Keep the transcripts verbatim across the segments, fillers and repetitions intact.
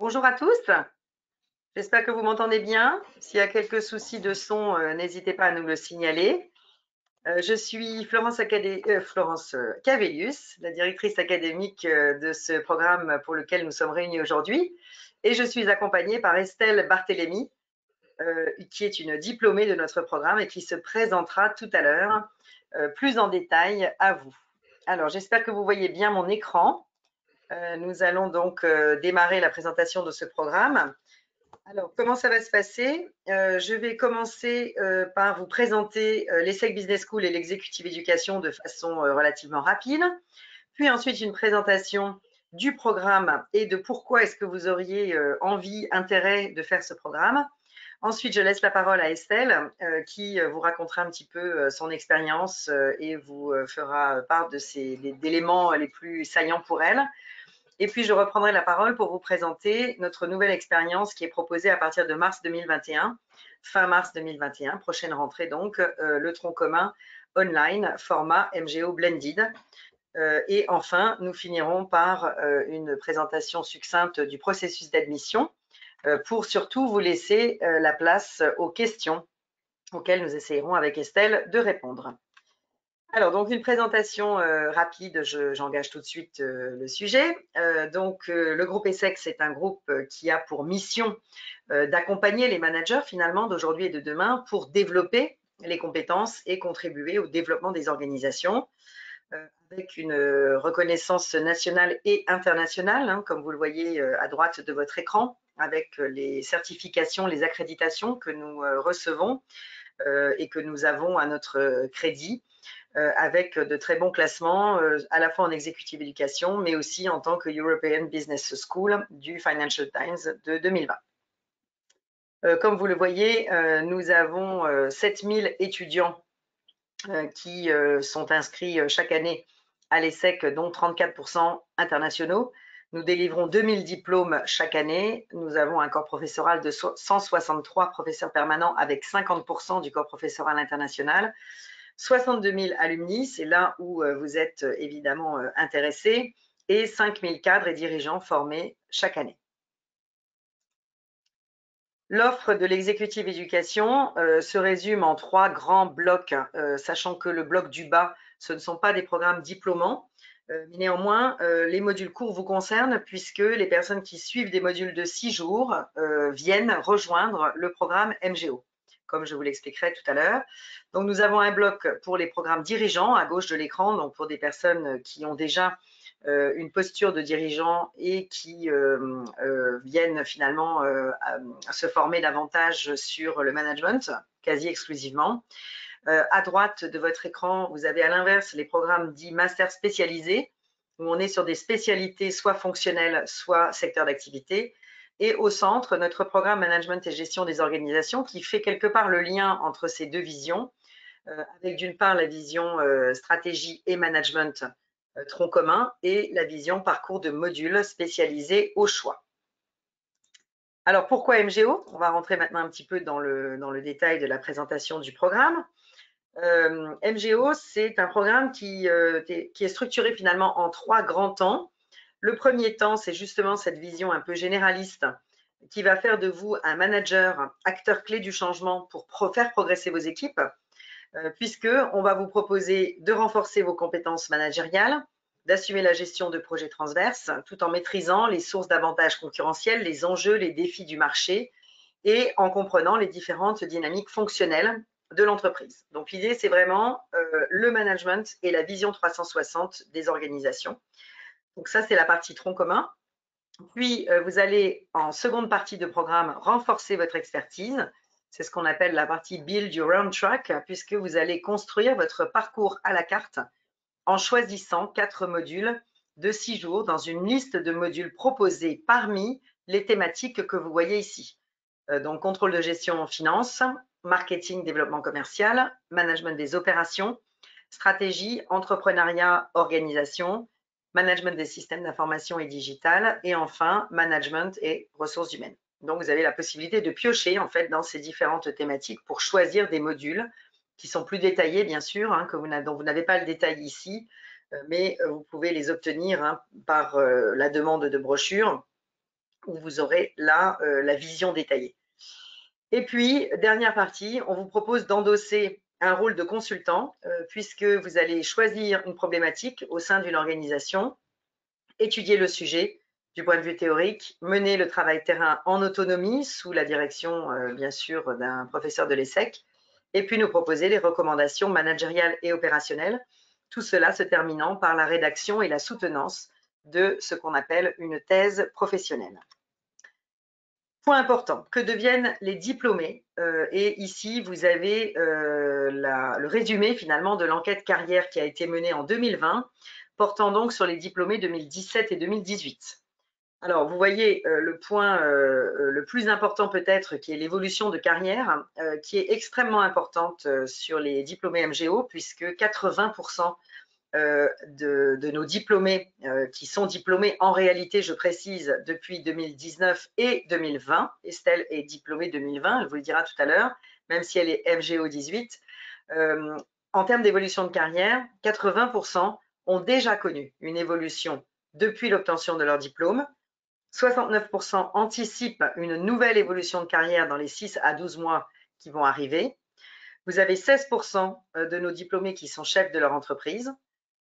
Bonjour à tous, j'espère que vous m'entendez bien. S'il y a quelques soucis de son, euh, n'hésitez pas à nous le signaler. Euh, je suis Florence, Acadé- euh, Florence euh, Cavelius, la directrice académique euh, de ce programme pour lequel nous sommes réunis aujourd'hui. Et je suis accompagnée par Estelle Barthélémy, euh, qui est une diplômée de notre programme et qui se présentera tout à l'heure euh, plus en détail à vous. Alors, j'espère que vous voyez bien mon écran. Euh, nous allons donc euh, démarrer la présentation de ce programme. Alors, comment ça va se passer? Euh, je vais commencer euh, par vous présenter euh, l'ESSEC Business School et l'executive éducation de façon euh, relativement rapide. Puis ensuite, une présentation du programme et de pourquoi est-ce que vous auriez euh, envie, intérêt de faire ce programme. Ensuite, je laisse la parole à Estelle euh, qui euh, vous racontera un petit peu euh, son expérience euh, et vous euh, fera part de ces, d'éléments les plus saillants pour elle. Et puis, je reprendrai la parole pour vous présenter notre nouvelle expérience qui est proposée à partir de mars deux mille vingt et un, fin mars deux mille vingt et un, prochaine rentrée donc, euh, le tronc commun online, format M G O Blended. Euh, et enfin, nous finirons par euh, une présentation succincte du processus d'admission euh, pour surtout vous laisser euh, la place aux questions auxquelles nous essayerons avec Estelle de répondre. Alors, donc une présentation euh, rapide, je, j'engage tout de suite euh, le sujet. Euh, donc, euh, le groupe ESSEC, c'est un groupe euh, qui a pour mission euh, d'accompagner les managers finalement d'aujourd'hui et de demain pour développer les compétences et contribuer au développement des organisations euh, avec une euh, reconnaissance nationale et internationale, hein, comme vous le voyez euh, à droite de votre écran, avec euh, les certifications, les accréditations que nous euh, recevons euh, et que nous avons à notre crédit. Euh, avec de très bons classements, euh, à la fois en executive education, mais aussi en tant que European Business School du Financial Times de deux mille vingt. Euh, comme vous le voyez, euh, nous avons euh, sept mille étudiants euh, qui euh, sont inscrits euh, chaque année à l'ESSEC, dont trente-quatre pour cent internationaux. Nous délivrons deux mille diplômes chaque année. Nous avons un corps professoral de cent soixante-trois professeurs permanents avec cinquante pour cent du corps professoral international. soixante-deux mille alumni, c'est là où euh, vous êtes euh, évidemment euh, intéressés, et cinq mille cadres et dirigeants formés chaque année. L'offre de l'executive éducation euh, se résume en trois grands blocs, euh, sachant que le bloc du bas, ce ne sont pas des programmes diplômants, euh, mais néanmoins, euh, les modules courts vous concernent puisque les personnes qui suivent des modules de six jours euh, viennent rejoindre le programme M G O, comme je vous l'expliquerai tout à l'heure. Donc, nous avons un bloc pour les programmes dirigeants à gauche de l'écran, donc pour des personnes qui ont déjà euh, une posture de dirigeant et qui euh, euh, viennent finalement euh, à se former davantage sur le management, quasi exclusivement. Euh, à droite de votre écran, vous avez à l'inverse les programmes dits master spécialisés, où on est sur des spécialités soit fonctionnelles, soit secteur d'activité. Et au centre, notre programme management et gestion des organisations qui fait quelque part le lien entre ces deux visions, euh, avec d'une part la vision euh, stratégie et management euh, tronc commun et la vision parcours de modules spécialisés au choix. Alors pourquoi M G O? On va rentrer maintenant un petit peu dans le, dans le détail de la présentation du programme. Euh, M G O, c'est un programme qui, euh, qui est structuré finalement en trois grands temps. Le premier temps, c'est justement cette vision un peu généraliste qui va faire de vous un manager, acteur clé du changement pour pro faire progresser vos équipes, euh, puisqu'on va vous proposer de renforcer vos compétences managériales, d'assumer la gestion de projets transverses, tout en maîtrisant les sources d'avantages concurrentiels, les enjeux, les défis du marché et en comprenant les différentes dynamiques fonctionnelles de l'entreprise. Donc l'idée, c'est vraiment euh, le management et la vision trois cent soixante des organisations. Donc ça, c'est la partie tronc commun. Puis, euh, vous allez, en seconde partie de programme, renforcer votre expertise. C'est ce qu'on appelle la partie Build Your Own Track, puisque vous allez construire votre parcours à la carte en choisissant quatre modules de six jours dans une liste de modules proposés parmi les thématiques que vous voyez ici. Euh, donc, contrôle de gestion en finance, marketing, développement commercial, management des opérations, stratégie, entrepreneuriat, organisation, management des systèmes d'information et digital, et enfin, management et ressources humaines. Donc, vous avez la possibilité de piocher en fait dans ces différentes thématiques pour choisir des modules qui sont plus détaillés, bien sûr, hein, que vous dont vous n'avez pas le détail ici, mais vous pouvez les obtenir hein, par euh, la demande de brochures où vous aurez là euh, la vision détaillée. Et puis, dernière partie, on vous propose d'endosser un rôle de consultant, euh, puisque vous allez choisir une problématique au sein d'une organisation, étudier le sujet du point de vue théorique, mener le travail terrain en autonomie sous la direction, euh, bien sûr, d'un professeur de l'ESSEC, et puis nous proposer les recommandations managériales et opérationnelles, tout cela se terminant par la rédaction et la soutenance de ce qu'on appelle une thèse professionnelle. Point important, que deviennent les diplômés euh, Et ici, vous avez euh, la, le résumé finalement de l'enquête carrière qui a été menée en deux mille vingt, portant donc sur les diplômés deux mille dix-sept et deux mille dix-huit. Alors, vous voyez euh, le point euh, le plus important peut-être, qui est l'évolution de carrière, euh, qui est extrêmement importante euh, sur les diplômés M G O, puisque quatre-vingts pour cent euh, de, de nos diplômés, euh, qui sont diplômés en réalité, je précise, depuis deux mille dix-neuf et deux mille vingt. Estelle est diplômée deux mille vingt, elle vous le dira tout à l'heure, même si elle est M G O dix-huit. Euh, en termes d'évolution de carrière, quatre-vingts pour cent ont déjà connu une évolution depuis l'obtention de leur diplôme. soixante-neuf pour cent anticipent une nouvelle évolution de carrière dans les six à douze mois qui vont arriver. Vous avez seize pour cent de nos diplômés qui sont chefs de leur entreprise.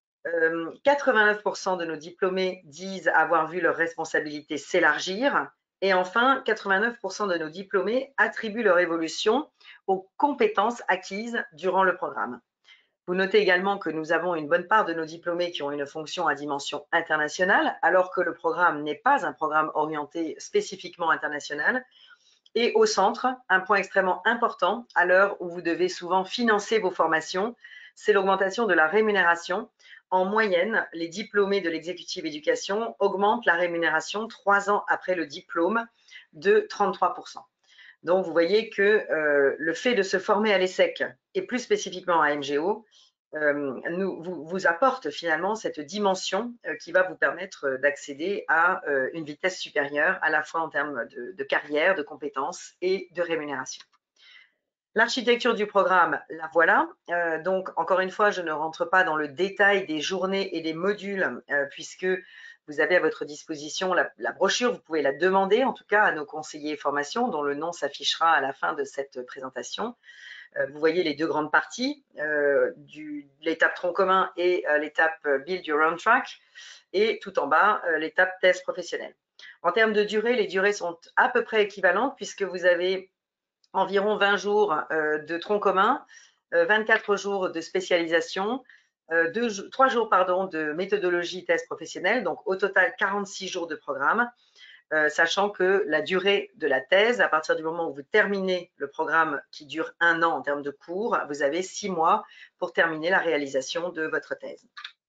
Euh, quatre-vingt-neuf pour cent de nos diplômés disent avoir vu leurs responsabilités s'élargir. Et enfin, quatre-vingt-neuf pour cent de nos diplômés attribuent leur évolution aux compétences acquises durant le programme. Vous notez également que nous avons une bonne part de nos diplômés qui ont une fonction à dimension internationale, alors que le programme n'est pas un programme orienté spécifiquement international. Et au centre, un point extrêmement important à l'heure où vous devez souvent financer vos formations, c'est l'augmentation de la rémunération. En moyenne, les diplômés de l'exécutive éducation augmentent la rémunération trois ans après le diplôme de trente-trois pour cent. Donc, vous voyez que euh, le fait de se former à l'ESSEC, et plus spécifiquement à M G O, euh, nous, vous, vous apporte finalement cette dimension euh, qui va vous permettre d'accéder à euh, une vitesse supérieure, à la fois en termes de, de carrière, de compétences et de rémunération. L'architecture du programme, la voilà. Euh, donc, encore une fois, je ne rentre pas dans le détail des journées et des modules, euh, puisque vous avez à votre disposition la, la brochure. Vous pouvez la demander, en tout cas, à nos conseillers formation, dont le nom s'affichera à la fin de cette présentation. Euh, vous voyez les deux grandes parties, euh, l'étape tronc commun et euh, l'étape Build Your Own Track, et tout en bas, euh, l'étape thèse professionnelle. En termes de durée, les durées sont à peu près équivalentes, puisque vous avez environ vingt jours euh, de tronc commun, euh, vingt-quatre jours de spécialisation, euh, deux, trois jours pardon, de méthodologie thèse professionnelle, donc au total quarante-six jours de programme, euh, sachant que la durée de la thèse, à partir du moment où vous terminez le programme qui dure un an en termes de cours, vous avez six mois pour terminer la réalisation de votre thèse.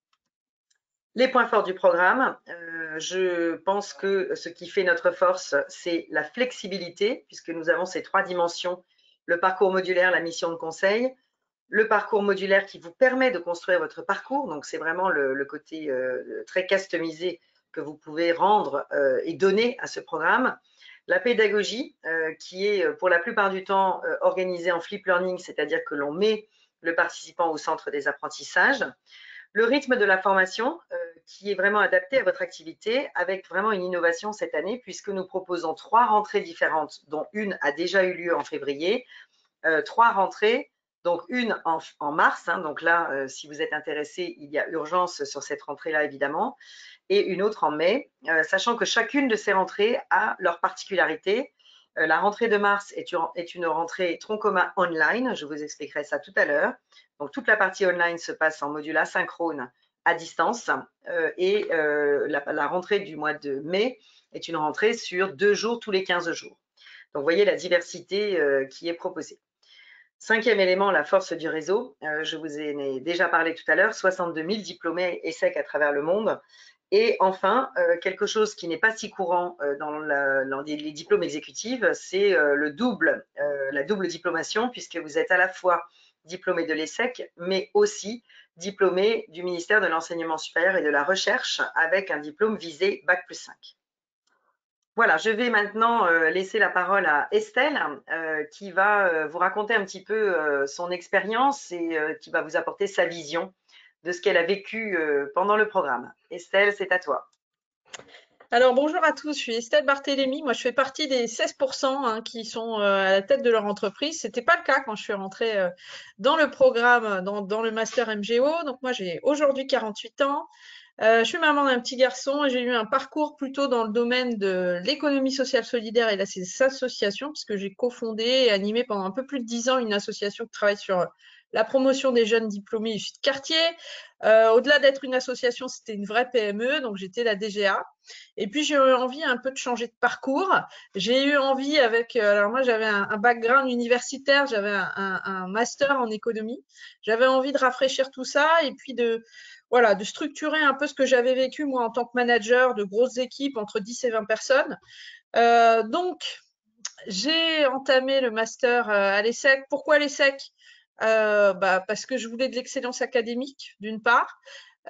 Les points forts du programme, euh, je pense que ce qui fait notre force, c'est la flexibilité, puisque nous avons ces trois dimensions, le parcours modulaire, la mission de conseil, le parcours modulaire qui vous permet de construire votre parcours, donc c'est vraiment le, le côté euh, très customisé que vous pouvez rendre euh, et donner à ce programme. La pédagogie, euh, qui est pour la plupart du temps euh, organisée en flip learning, c'est-à-dire que l'on met le participant au centre des apprentissages. Le rythme de la formation, euh, qui est vraiment adapté à votre activité, avec vraiment une innovation cette année, puisque nous proposons trois rentrées différentes, dont une a déjà eu lieu en février, euh, trois rentrées, donc une en, en mars, hein, donc là, euh, si vous êtes intéressé, il y a urgence sur cette rentrée-là, évidemment, et une autre en mai, euh, sachant que chacune de ces rentrées a leur particularité. Euh, la rentrée de mars est une, est une rentrée tronc commun online, je vous expliquerai ça tout à l'heure. Donc, toute la partie online se passe en module asynchrone à distance, euh, et euh, la, la rentrée du mois de mai est une rentrée sur deux jours tous les quinze jours. Donc, vous voyez la diversité euh, qui est proposée. Cinquième élément, la force du réseau. Euh, je vous en ai déjà parlé tout à l'heure, soixante-deux mille diplômés ESSEC à travers le monde. Et enfin, euh, quelque chose qui n'est pas si courant euh, dans, la, dans les, les diplômes exécutifs, c'est euh, le double, euh, la double diplomation, puisque vous êtes à la fois diplômé de l'ESSEC, mais aussi diplômé du ministère de l'Enseignement supérieur et de la Recherche, avec un diplôme visé bac plus cinq. Voilà, je vais maintenant euh, laisser la parole à Estelle, euh, qui va euh, vous raconter un petit peu euh, son expérience et euh, qui va vous apporter sa vision de ce qu'elle a vécu euh, pendant le programme. Estelle, c'est à toi. Alors bonjour à tous, je suis Estelle Barthélémy. Moi, je fais partie des seize pour cent hein, qui sont euh, à la tête de leur entreprise. C'était pas le cas quand je suis rentrée euh, dans le programme, dans, dans le master M G O. Donc moi, j'ai aujourd'hui quarante-huit ans. Euh, je suis maman d'un petit garçon et j'ai eu un parcours plutôt dans le domaine de l'économie sociale solidaire et là, c'est ses associations, puisque j'ai cofondé et animé pendant un peu plus de dix ans une association qui travaille sur la promotion des jeunes diplômés issus de quartier. Euh, au-delà d'être une association, c'était une vraie P M E, donc j'étais la D G A. Et puis j'ai eu envie un peu de changer de parcours. J'ai eu envie avec, euh, alors moi j'avais un, un background universitaire, j'avais un, un, un master en économie. J'avais envie de rafraîchir tout ça et puis de, voilà, de structurer un peu ce que j'avais vécu moi en tant que manager de grosses équipes entre dix et vingt personnes. Euh, donc j'ai entamé le master euh, à l'ESSEC. Pourquoi l'ESSEC? Euh, bah, parce que je voulais de l'excellence académique, d'une part.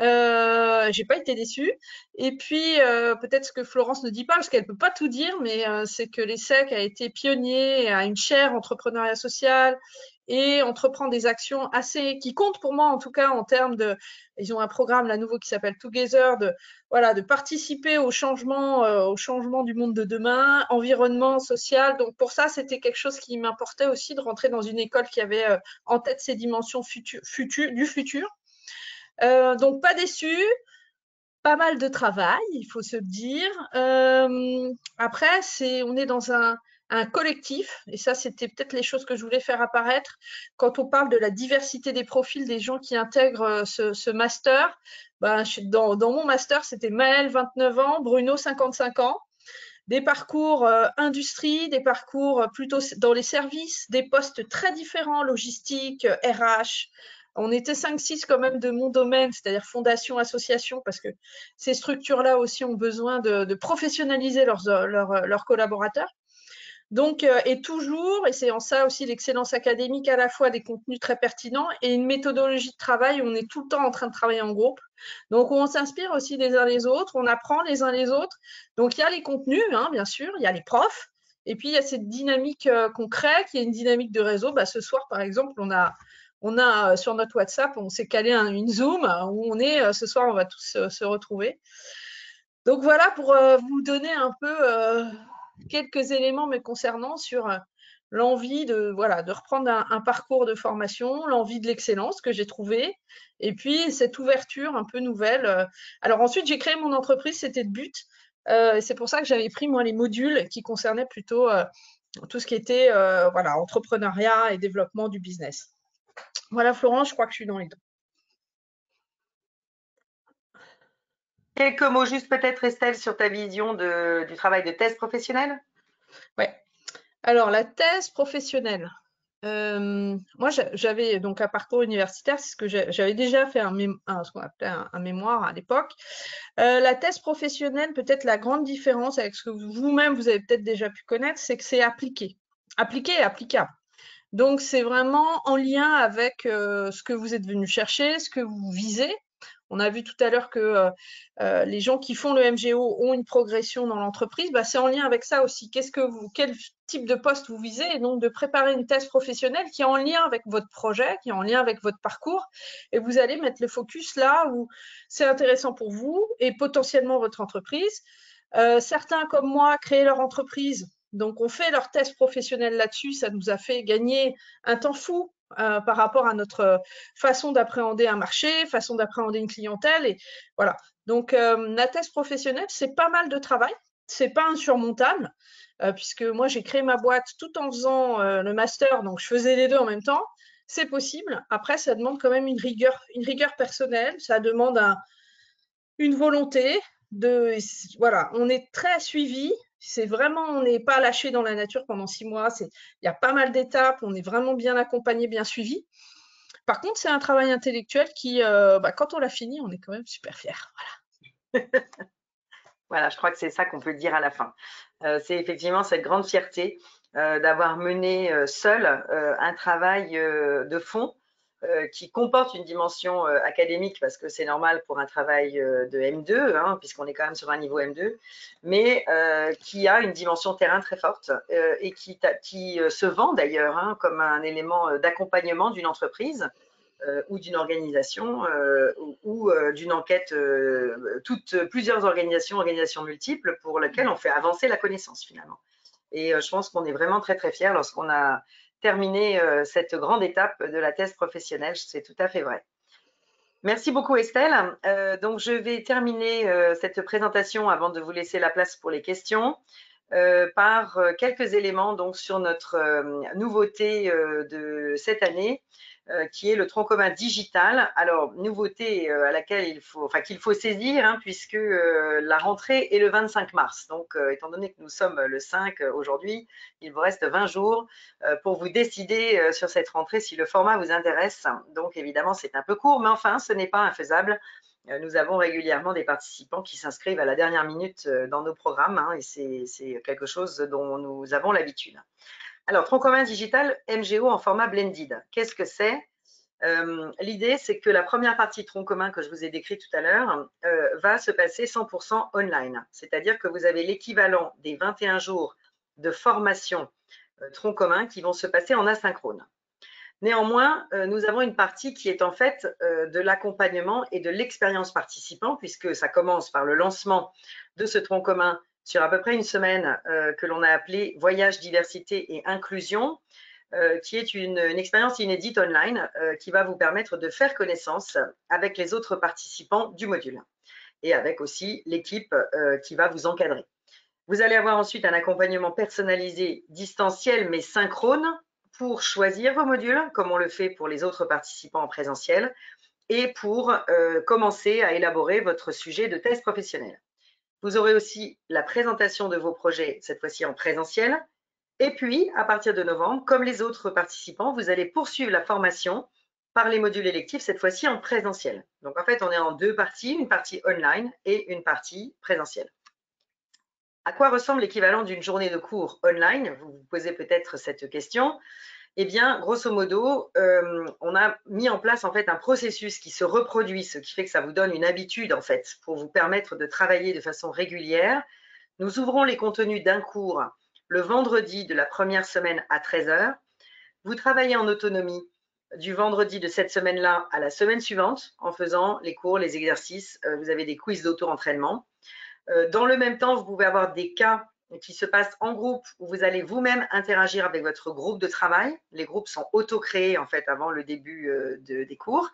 Euh, j'ai pas été déçue. Et puis, euh, peut-être ce que Florence ne dit pas, parce qu'elle peut pas tout dire, mais euh, c'est que l'ESSEC a été pionnier, a une chaire entrepreneuriat social et entreprend des actions assez qui comptent pour moi en tout cas en termes de. Ils ont un programme là nouveau qui s'appelle Together, de voilà, de participer au changement, euh, au changement du monde de demain, environnement, social. Donc pour ça, c'était quelque chose qui m'importait aussi de rentrer dans une école qui avait euh, en tête ces dimensions futu futu du futur. Euh, donc pas déçu, pas mal de travail, il faut se le dire. Euh, après, c'est, on est dans un, un collectif, et ça, c'était peut-être les choses que je voulais faire apparaître quand on parle de la diversité des profils des gens qui intègrent ce, ce master. Ben, je, dans, dans mon master, c'était Maëlle, vingt-neuf ans, Bruno, cinquante-cinq ans. Des parcours euh, industrie, des parcours plutôt dans les services, des postes très différents, logistique, R H. On était cinq six quand même de mon domaine, c'est-à-dire fondation, association, parce que ces structures-là aussi ont besoin de, de professionnaliser leurs, leurs, leurs collaborateurs. Donc, euh, et toujours, et c'est en ça aussi l'excellence académique, à la fois des contenus très pertinents et une méthodologie de travail où on est tout le temps en train de travailler en groupe. Donc, on s'inspire aussi les uns les autres, on apprend les uns les autres. Donc, il y a les contenus, hein, bien sûr, il y a les profs, et puis il y a cette dynamique euh, qu'on crée, qui est une dynamique de réseau. Bah, ce soir, par exemple, on a, on a euh, sur notre WhatsApp, on s'est calé un, une Zoom où on est, euh, ce soir, on va tous euh, se retrouver. Donc voilà pour euh, vous donner un peu euh, quelques éléments me concernant sur euh, l'envie de voilà de reprendre un, un parcours de formation, l'envie de l'excellence que j'ai trouvé, et puis cette ouverture un peu nouvelle. euh. Alors ensuite j'ai créé mon entreprise, c'était le but. Euh, et c'est pour ça que j'avais pris moi les modules qui concernaient plutôt euh, tout ce qui était euh, voilà entrepreneuriat et développement du business. Voilà Florence, je crois que je suis dans les deux. Quelques mots juste peut-être, Estelle, sur ta vision de, du travail de thèse professionnelle? Ouais. Alors la thèse professionnelle. Euh, moi, j'avais donc un parcours universitaire, c'est ce que j'avais déjà fait un, mém un ce qu'on appelait un, un, mémoire à l'époque. Euh, la thèse professionnelle, peut-être la grande différence avec ce que vous-même vous avez peut-être déjà pu connaître, c'est que c'est appliqué, appliqué et applicable. Donc c'est vraiment en lien avec euh, ce que vous êtes venu chercher, ce que vous visez. On a vu tout à l'heure que euh, euh, les gens qui font le M G O ont une progression dans l'entreprise. Bah, c'est en lien avec ça aussi. Qu'est-ce que vous, quel type de poste vous visez? Et donc de préparer une thèse professionnelle qui est en lien avec votre projet, qui est en lien avec votre parcours. Et vous allez mettre le focus là où c'est intéressant pour vous et potentiellement votre entreprise. Euh, certains comme moi créent leur entreprise. Donc, on fait leur thèse professionnelle là-dessus. Ça nous a fait gagner un temps fou euh, par rapport à notre façon d'appréhender un marché, façon d'appréhender une clientèle. Et voilà. Donc, euh, la thèse professionnelle, c'est pas mal de travail. C'est pas insurmontable, euh, puisque moi, j'ai créé ma boîte tout en faisant euh, le master. Donc, je faisais les deux en même temps. C'est possible. Après, ça demande quand même une rigueur, une rigueur personnelle. Ça demande un, une volonté de, voilà, on est très suivi. C'est vraiment, on n'est pas lâché dans la nature pendant six mois. C'est, il y a pas mal d'étapes. On est vraiment bien accompagné, bien suivi. Par contre, c'est un travail intellectuel qui, euh, bah, quand on l'a fini, on est quand même super fier. Voilà, je crois que c'est ça qu'on peut dire à la fin. Euh, c'est effectivement cette grande fierté euh, d'avoir mené euh, seul euh, un travail euh, de fond euh, qui comporte une dimension euh, académique parce que c'est normal pour un travail euh, de M deux, hein, puisqu'on est quand même sur un niveau M deux, mais euh, qui a une dimension terrain très forte euh, et qui, qui euh, se vend d'ailleurs hein, comme un élément d'accompagnement d'une entreprise. euh, ou d'une organisation euh, ou, ou euh, d'une enquête, euh, toutes, plusieurs organisations, organisations multiples pour lesquelles on fait avancer la connaissance finalement. Et euh, je pense qu'on est vraiment très très fiers lorsqu'on a terminé euh, cette grande étape de la thèse professionnelle, c'est tout à fait vrai. Merci beaucoup Estelle. Euh, donc je vais terminer euh, cette présentation avant de vous laisser la place pour les questions. Euh, par euh, quelques éléments donc sur notre euh, nouveauté euh, de cette année, euh, qui est le tronc commun digital. Alors nouveauté euh, à laquelle il faut, enfin qu'il faut saisir, hein, puisque euh, la rentrée est le vingt-cinq mars. Donc, euh, étant donné que nous sommes le cinq euh, aujourd'hui, il vous reste vingt jours euh, pour vous décider euh, sur cette rentrée si le format vous intéresse. Donc, évidemment, c'est un peu court, mais enfin, ce n'est pas infaisable. Nous avons régulièrement des participants qui s'inscrivent à la dernière minute dans nos programmes hein, et c'est quelque chose dont nous avons l'habitude. Alors, tronc commun digital M G O en format blended, qu'est-ce que c'est? euh, L'idée, c'est que la première partie tronc commun que je vous ai décrit tout à l'heure euh, va se passer cent pour cent online, c'est-à-dire que vous avez l'équivalent des vingt et un jours de formation euh, tronc commun qui vont se passer en asynchrone. Néanmoins, euh, nous avons une partie qui est en fait euh, de l'accompagnement et de l'expérience participant, puisque ça commence par le lancement de ce tronc commun sur à peu près une semaine euh, que l'on a appelé Voyage, diversité et inclusion, euh, qui est une, une expérience inédite online euh, qui va vous permettre de faire connaissance avec les autres participants du module et avec aussi l'équipe euh, qui va vous encadrer. Vous allez avoir ensuite un accompagnement personnalisé, distanciel mais synchrone, pour choisir vos modules, comme on le fait pour les autres participants en présentiel, et pour euh, commencer à élaborer votre sujet de thèse professionnelle. Vous aurez aussi la présentation de vos projets, cette fois-ci en présentiel. Et puis, à partir de novembre, comme les autres participants, vous allez poursuivre la formation par les modules électifs, cette fois-ci en présentiel. Donc, en fait, on est en deux parties, une partie online et une partie présentielle. À quoi ressemble l'équivalent d'une journée de cours online? Vous vous posez peut-être cette question. Eh bien, grosso modo, euh, on a mis en place en fait un processus qui se reproduit, ce qui fait que ça vous donne une habitude en fait pour vous permettre de travailler de façon régulière. Nous ouvrons les contenus d'un cours le vendredi de la première semaine à treize heures. Vous travaillez en autonomie du vendredi de cette semaine-là à la semaine suivante en faisant les cours, les exercices. Vous avez des quiz d'auto-entraînement. Dans le même temps, vous pouvez avoir des cas qui se passent en groupe où vous allez vous-même interagir avec votre groupe de travail. Les groupes sont auto-créés en fait avant le début de, des cours.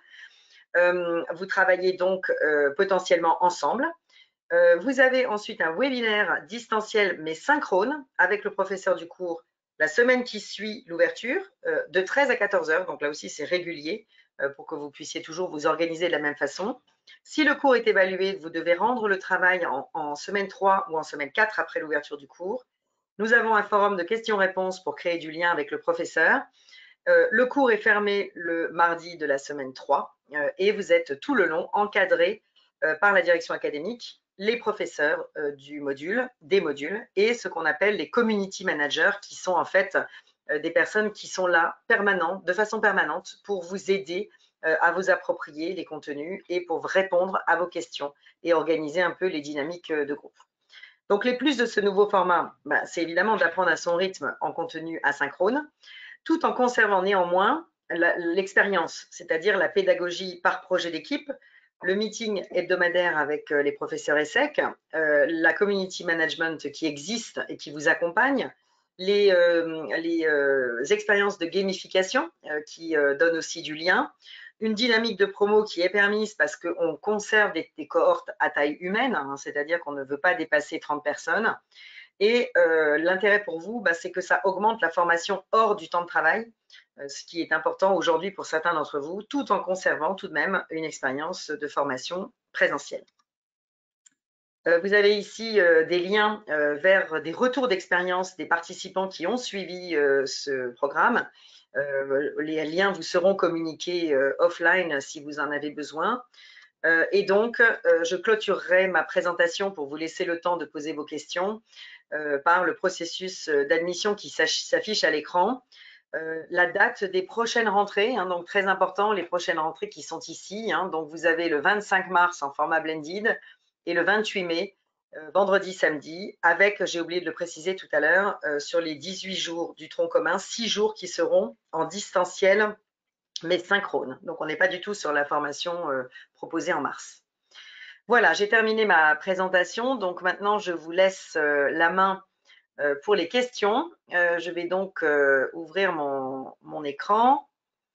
Euh, vous travaillez donc euh, potentiellement ensemble. Euh, vous avez ensuite un webinaire distanciel mais synchrone avec le professeur du cours la semaine qui suit l'ouverture euh, de treize à quatorze heures. Donc là aussi, c'est régulier euh, pour que vous puissiez toujours vous organiser de la même façon. Si le cours est évalué, vous devez rendre le travail en, en semaine trois ou en semaine quatre après l'ouverture du cours. Nous avons un forum de questions-réponses pour créer du lien avec le professeur. Euh, le cours est fermé le mardi de la semaine trois euh, et vous êtes tout le long encadré euh, par la direction académique, les professeurs euh, du module, des modules et ce qu'on appelle les community managers qui sont en fait euh, des personnes qui sont là permanentes, de façon permanente pour vous aider euh, à vous approprier les contenus et pour répondre à vos questions et organiser un peu les dynamiques de groupe. Donc les plus de ce nouveau format, bah, c'est évidemment d'apprendre à son rythme en contenu asynchrone, tout en conservant néanmoins l'expérience, c'est-à-dire la pédagogie par projet d'équipe, le meeting hebdomadaire avec les professeurs E S S E C, euh, la community management qui existe et qui vous accompagne, les, euh, les euh, expériences de gamification euh, qui euh, donnent aussi du lien, une dynamique de promo qui est permise parce qu'on conserve des, des cohortes à taille humaine, hein, c'est-à-dire qu'on ne veut pas dépasser trente personnes. Et euh, l'intérêt pour vous, bah, c'est que ça augmente la formation hors du temps de travail, euh, ce qui est important aujourd'hui pour certains d'entre vous, tout en conservant tout de même une expérience de formation présentielle. Euh, vous avez ici euh, des liens euh, vers des retours d'expérience des participants qui ont suivi euh, ce programme. Euh, les liens vous seront communiqués euh, offline si vous en avez besoin. Euh, et donc, euh, je clôturerai ma présentation pour vous laisser le temps de poser vos questions euh, par le processus d'admission qui s'affiche à l'écran. Euh, la date des prochaines rentrées, hein, donc très important, les prochaines rentrées qui sont ici. Hein, donc, vous avez le vingt-cinq mars en format blended et le vingt-huit mai, euh, vendredi, samedi, avec, j'ai oublié de le préciser tout à l'heure, euh, sur les dix-huit jours du tronc commun, six jours qui seront en distanciel mais synchrone. Donc, on n'est pas du tout sur la formation euh, proposée en mars. Voilà, j'ai terminé ma présentation. Donc, maintenant, je vous laisse euh, la main euh, pour les questions. Euh, je vais donc euh, ouvrir mon, mon écran.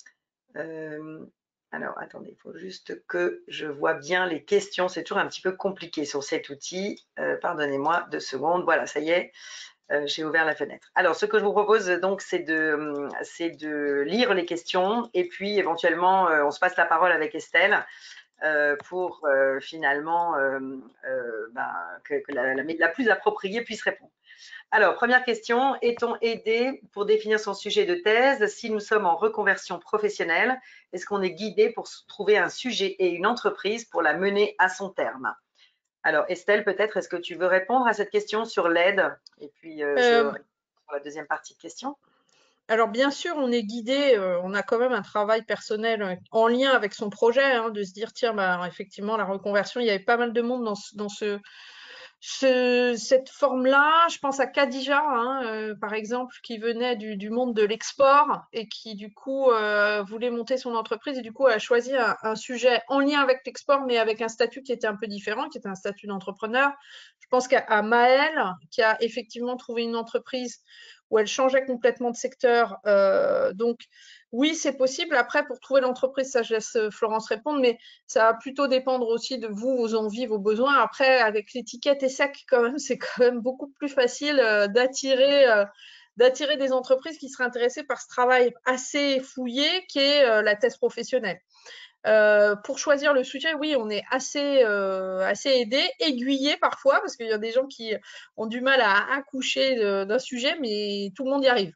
Euh, alors, attendez, il faut juste que je vois bien les questions. C'est toujours un petit peu compliqué sur cet outil. Euh, Pardonnez-moi deux secondes. Voilà, ça y est, euh, j'ai ouvert la fenêtre. Alors, ce que je vous propose donc, c'est de, c'est de lire les questions et puis éventuellement, euh, on se passe la parole avec Estelle euh, pour euh, finalement euh, euh, ben, que, que la, la, la plus appropriée puisse répondre. Alors, première question, est-on aidé pour définir son sujet de thèse si nous sommes en reconversion professionnelle? Est-ce qu'on est guidé pour trouver un sujet et une entreprise pour la mener à son terme? Alors, Estelle, peut-être, est-ce que tu veux répondre à cette question sur l'aide? Et puis, euh, je Euh, réponds sur la deuxième partie de question. alors bien sûr, on est guidé, euh, on a quand même un travail personnel euh, en lien avec son projet, hein, de se dire, tiens, bah, effectivement, la reconversion, il y avait pas mal de monde dans ce, dans ce, ce- cette forme-là. Je pense à Khadija, hein, euh, par exemple, qui venait du, du monde de l'export et qui, du coup, euh, voulait monter son entreprise et du coup, elle a choisi un, un sujet en lien avec l'export, mais avec un statut qui était un peu différent, qui était un statut d'entrepreneur. Je pense qu'à à Maëlle, qui a effectivement trouvé une entreprise où elle changeait complètement de secteur. Euh, donc, oui, c'est possible. Après, pour trouver l'entreprise, ça, je laisse euh, Florence répondre, mais ça va plutôt dépendre aussi de vous, vos envies, vos besoins. Après, avec l'étiquette ESSEC, quand même, c'est quand même beaucoup plus facile euh, d'attirer euh, d'attirer des entreprises qui seraient intéressées par ce travail assez fouillé qu'est euh, la thèse professionnelle. Euh, pour choisir le sujet, oui, on est assez, euh, assez aidé, aiguillé parfois, parce qu'il y a des gens qui ont du mal à accoucher d'un sujet, mais tout le monde y arrive.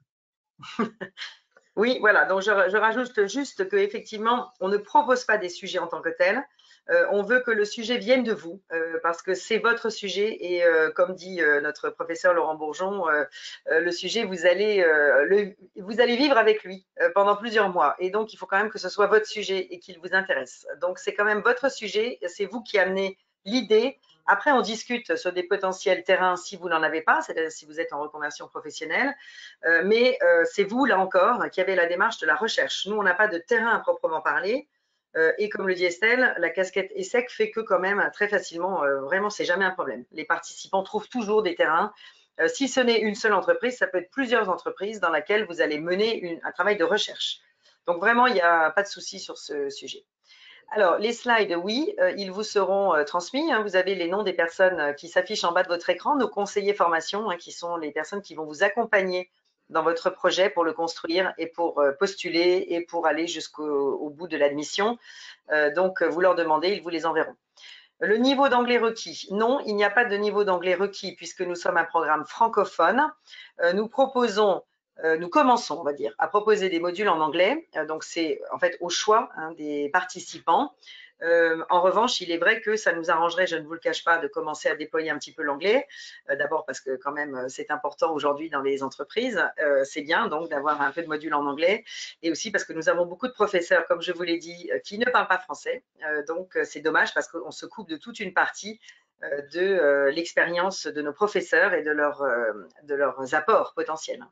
Oui, voilà. Donc, je, je rajoute juste qu'effectivement, on ne propose pas des sujets en tant que tels. Euh, on veut que le sujet vienne de vous, euh, parce que c'est votre sujet. Et euh, comme dit euh, notre professeur Laurent Bourgeon, euh, euh, le sujet, vous allez, euh, le, vous allez vivre avec lui euh, pendant plusieurs mois. Et donc, il faut quand même que ce soit votre sujet et qu'il vous intéresse. Donc, c'est quand même votre sujet. C'est vous qui amenez l'idée. Après, on discute sur des potentiels terrains si vous n'en avez pas, c'est-à-dire si vous êtes en reconversion professionnelle. Euh, mais euh, c'est vous, là encore, qui avez la démarche de la recherche. Nous, on n'a pas de terrain à proprement parler. Euh, et comme le dit Estelle, la casquette ESSEC fait que quand même très facilement, euh, vraiment, c'est jamais un problème. Les participants trouvent toujours des terrains. Euh, si ce n'est une seule entreprise, ça peut être plusieurs entreprises dans lesquelles vous allez mener une, un travail de recherche. Donc vraiment, il n'y a pas de souci sur ce sujet. Alors, les slides, oui, euh, ils vous seront euh, transmis. Hein. Vous avez les noms des personnes euh, qui s'affichent en bas de votre écran, nos conseillers formation, hein, qui sont les personnes qui vont vous accompagner dans votre projet pour le construire et pour euh, postuler et pour aller jusqu'au au bout de l'admission. Euh, donc, vous leur demandez, ils vous les enverront. Le niveau d'anglais requis. Non, il n'y a pas de niveau d'anglais requis puisque nous sommes un programme francophone. Euh, nous proposons, euh, nous commençons, on va dire, à proposer des modules en anglais. Euh, donc, c'est en fait au choix hein, des participants. Euh, en revanche, il est vrai que ça nous arrangerait, je ne vous le cache pas, de commencer à déployer un petit peu l'anglais. Euh, D'abord parce que quand même, c'est important aujourd'hui dans les entreprises. Euh, c'est bien donc d'avoir un peu de modules en anglais. Et aussi parce que nous avons beaucoup de professeurs, comme je vous l'ai dit, euh, qui ne parlent pas français. Euh, donc, c'est dommage parce qu'on se coupe de toute une partie euh, de euh, l'expérience de nos professeurs et de, leur, euh, de leurs apports potentiels.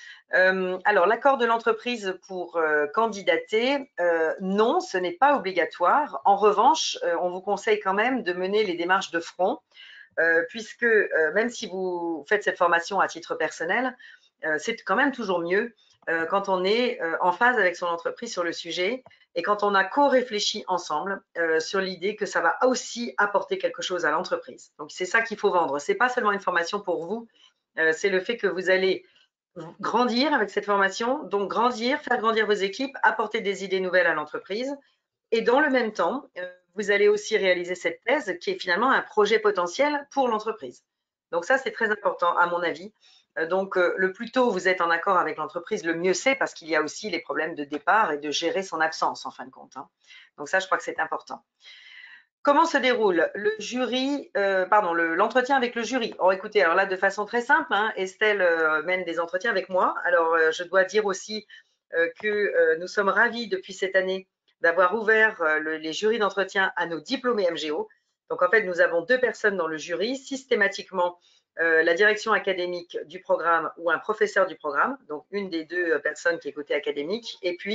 Euh, alors, l'accord de l'entreprise pour euh, candidater, euh, non, ce n'est pas obligatoire. En revanche, euh, on vous conseille quand même de mener les démarches de front, euh, puisque euh, même si vous faites cette formation à titre personnel, euh, c'est quand même toujours mieux euh, quand on est euh, en phase avec son entreprise sur le sujet et quand on a co-réfléchi ensemble euh, sur l'idée que ça va aussi apporter quelque chose à l'entreprise. Donc, c'est ça qu'il faut vendre. Ce n'est pas seulement une formation pour vous, euh, c'est le fait que vous allez grandir avec cette formation, donc grandir, faire grandir vos équipes, apporter des idées nouvelles à l'entreprise. Et dans le même temps, euh, vous allez aussi réaliser cette thèse qui est finalement un projet potentiel pour l'entreprise. Donc ça, c'est très important à mon avis. Euh, donc euh, le plus tôt vous êtes en accord avec l'entreprise, le mieux c'est parce qu'il y a aussi les problèmes de départ et de gérer son absence en fin de compte. Hein. Donc ça, je crois que c'est important. Comment se déroule le jury, euh, pardon, l'entretien avec le jury? Oh, écoutez, alors là, de façon très simple, hein, Estelle euh, mène des entretiens avec moi. Alors, euh, je dois dire aussi euh, que euh, nous sommes ravis depuis cette année d'avoir ouvert euh, le, les jurys d'entretien à nos diplômés M G O. Donc, en fait, nous avons deux personnes dans le jury, systématiquement euh, la direction académique du programme ou un professeur du programme, donc une des deux personnes qui est côté académique, et puis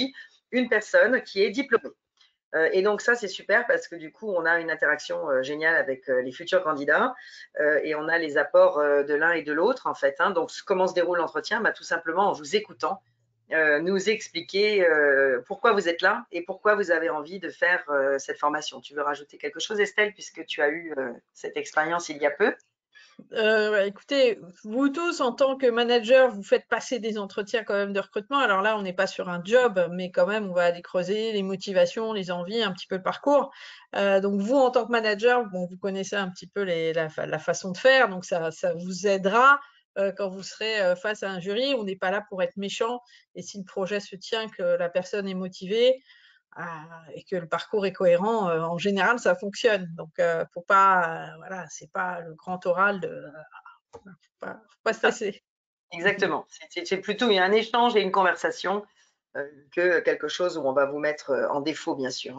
une personne qui est diplômée. Euh, et donc ça, c'est super parce que du coup, on a une interaction euh, géniale avec euh, les futurs candidats euh, et on a les apports euh, de l'un et de l'autre en fait. Hein. Donc comment se déroule l'entretien? Bah, tout simplement en vous écoutant, euh, nous expliquer euh, pourquoi vous êtes là et pourquoi vous avez envie de faire euh, cette formation. Tu veux rajouter quelque chose, Estelle, puisque tu as eu euh, cette expérience il y a peu? Euh, ouais, écoutez, vous tous, en tant que manager, vous faites passer des entretiens quand même de recrutement. Alors là, on n'est pas sur un job, mais quand même, on va aller creuser les motivations, les envies, un petit peu le parcours. Euh, donc vous, en tant que manager, bon, vous connaissez un petit peu les, la, fa- la façon de faire, donc ça, ça vous aidera euh, quand vous serez euh, face à un jury. On n'est pas là pour être méchant. Et si le projet se tient, que la personne est motivée, ah, et que le parcours est cohérent, euh, en général, ça fonctionne. Donc, euh, faut pas, euh, voilà, c'est pas le grand oral de, euh, faut pas, faut pas stresser. Exactement. C'est plutôt un échange et une conversation euh, que quelque chose où on va vous mettre euh, en défaut, bien sûr.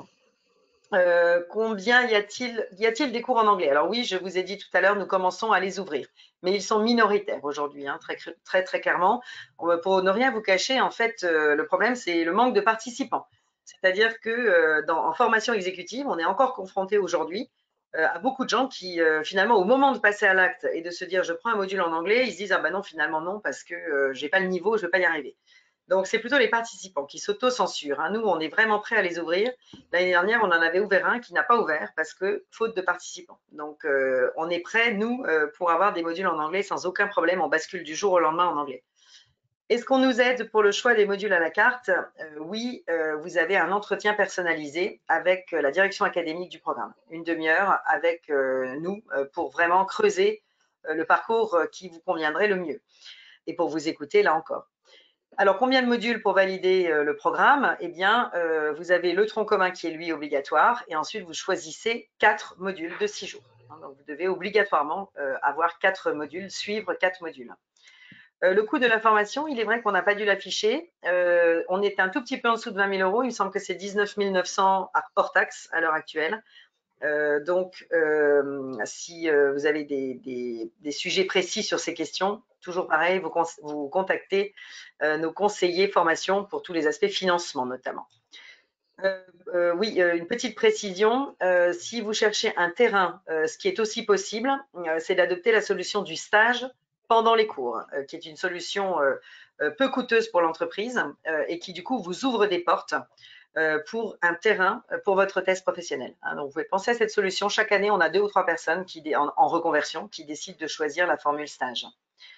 Euh, combien y a-t-il y a-t-il des cours en anglais? Alors oui, je vous ai dit tout à l'heure, nous commençons à les ouvrir, mais ils sont minoritaires aujourd'hui, hein, très, très très clairement. Pour ne rien vous cacher, en fait, euh, le problème c'est le manque de participants. C'est-à-dire que euh, dans, en formation exécutive, on est encore confronté aujourd'hui euh, à beaucoup de gens qui, euh, finalement, au moment de passer à l'acte et de se dire je prends un module en anglais, ils se disent ah ben non, finalement non, parce que euh, j'ai pas le niveau, je vais pas y arriver. Donc, c'est plutôt les participants qui s'auto-censurent. Hein. Nous, on est vraiment prêts à les ouvrir. L'année dernière, on en avait ouvert un qui n'a pas ouvert parce que faute de participants. Donc, euh, on est prêts, nous, euh, pour avoir des modules en anglais sans aucun problème. On bascule du jour au lendemain en anglais. Est-ce qu'on nous aide pour le choix des modules à la carte? euh, Oui, euh, vous avez un entretien personnalisé avec la direction académique du programme. Une demi-heure avec euh, nous euh, pour vraiment creuser euh, le parcours qui vous conviendrait le mieux. Et pour vous écouter, là encore. Alors, combien de modules pour valider euh, le programme? Eh bien, euh, vous avez le tronc commun qui est lui obligatoire et ensuite vous choisissez quatre modules de six jours. Hein, donc, vous devez obligatoirement euh, avoir quatre modules, suivre quatre modules. Euh, le coût de la formation, il est vrai qu'on n'a pas dû l'afficher. Euh, on est un tout petit peu en dessous de vingt mille euros. Il me semble que c'est dix-neuf mille neuf cents hors taxe à l'heure actuelle. Euh, donc, euh, si euh, vous avez des, des, des, sujets précis sur ces questions, toujours pareil, vous, vous contactez euh, nos conseillers formation pour tous les aspects financement notamment. Euh, euh, oui, euh, une petite précision, euh, si vous cherchez un terrain, euh, ce qui est aussi possible, euh, c'est d'adopter la solution du stage pendant les cours, euh, qui est une solution euh, euh, peu coûteuse pour l'entreprise euh, et qui du coup vous ouvre des portes euh, pour un terrain euh, pour votre thèse professionnelle. Hein, donc, vous pouvez penser à cette solution. Chaque année, on a deux ou trois personnes qui, en, en reconversion qui décident de choisir la formule stage.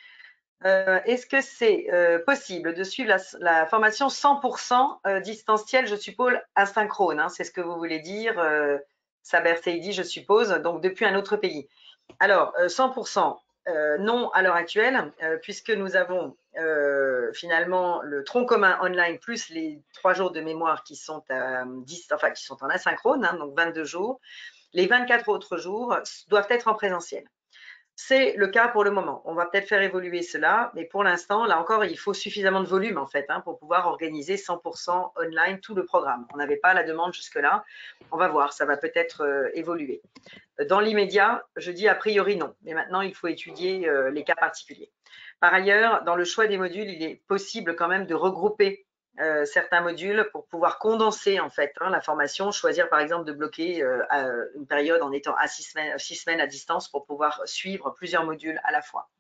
Euh, Est-ce que c'est euh, possible de suivre la, la formation cent pour cent euh, distancielle, je suppose, asynchrone, hein, c'est ce que vous voulez dire, euh, Saber Seidi, je suppose, donc depuis un autre pays. Alors, euh, cent pour cent euh, non à l'heure actuelle, euh, puisque nous avons euh, finalement le tronc commun online plus les trois jours de mémoire qui sont, à, enfin, qui sont en asynchrone, hein, donc vingt-deux jours. Les vingt-quatre autres jours doivent être en présentiel. C'est le cas pour le moment. On va peut-être faire évoluer cela, mais pour l'instant, là encore, il faut suffisamment de volume en fait hein, pour pouvoir organiser cent pour cent online tout le programme. On n'avait pas la demande jusque-là. On va voir, ça va peut-être euh, évoluer. Dans l'immédiat, je dis a priori non, mais maintenant il faut étudier euh, les cas particuliers. Par ailleurs, dans le choix des modules, il est possible quand même de regrouper euh, certains modules pour pouvoir condenser en fait hein, la formation, choisir par exemple de bloquer euh, une période en étant à six semaines, six semaines à distance pour pouvoir suivre plusieurs modules à la fois.